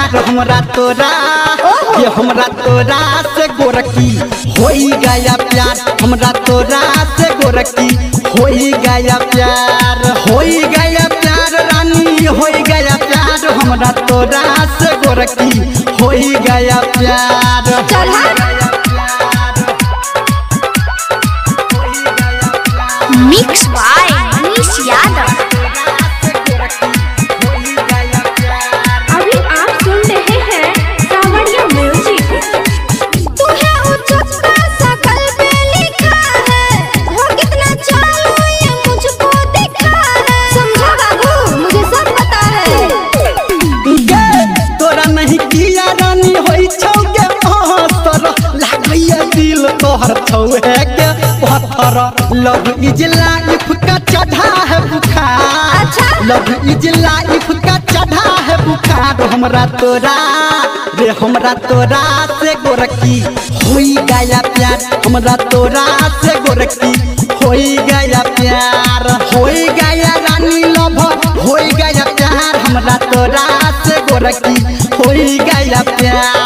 प्यार हमरा तोरा ये हमरा तोरा से गोरकी होई गया प्यार हमरा तोरा से गोरकी होई गया प्यार रानी होई गया प्यार हमरा तोरा से गोरकी होई गया प्यार। Mix by Manish Yadav. अभी आप सुन रहे हैं सावरिया म्यूजिक। तू है उच्चता सकल पे लिखा है हो कितना चालू ये मुझको दिखा है। समझा बाबू मुझे सब पता है। तोरा नहीं किया रानी होई छौके पत्थर लागैया दिल तोहर छौहे के पत्थर लव इज लाइफ का चढ़ा है बुखार। लव इज लाइफ का चढ़ा है बुखार हमरा तोरा रे हमरा तोरा से गोरकी होई गया प्यार हमरा तोरा से गोरकी होई गया प्यार होई गया रानी लव होई गया प्यार हमरा तोरा से गोरकी होई गया प्यार।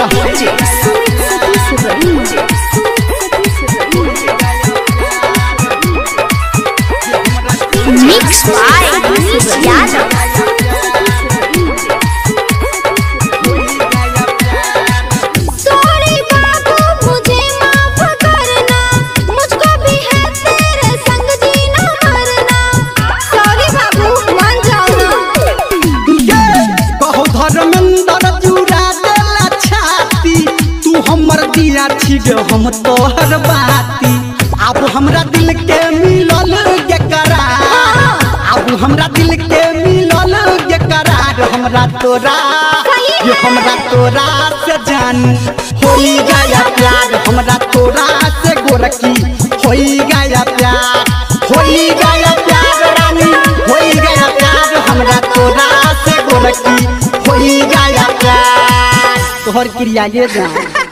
Mix by Manish Yadav. Sorry बाबू मुझे माफ करना मुझको भी है तेरे संग जीना मरना। सॉरी बाबू मान जाओ ना। कहो धर्मेंद्र जुड़ा देला छाती तू हमर दिया छिग हम तोहर बाती अब हमरा दिल के मिलल के करार अब हमरा दिल के मिलल के करार हमरा तोरा ये हमरा तोरा से जानू होई गया प्यार हमरा तोरा से गोरकी होई गया प्यार रानी होई गया प्यार हमरा तोरा से गोरकी होई गया प्यार तोहर क्रिया ये जान।